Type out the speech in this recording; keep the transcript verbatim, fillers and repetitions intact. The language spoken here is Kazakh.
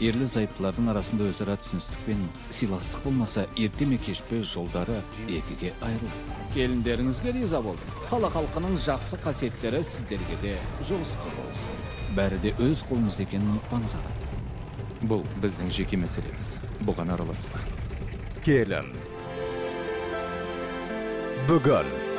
ерлі зайыптылардың арасында өзара түсіністік пен сыйластық болмаса, ерте ме кеш пе жолдары екіге айырылады. Келіндеріңізге риза болдым. Қала халқының жақсы қасиеттері сіздерге де жолсыз болсын. Бәрі де өз қолыңызда екенін ұмытпаңыз аға. Бұл біздің жеке мәселеміз. Бұған араласпа. Келін. Бүгін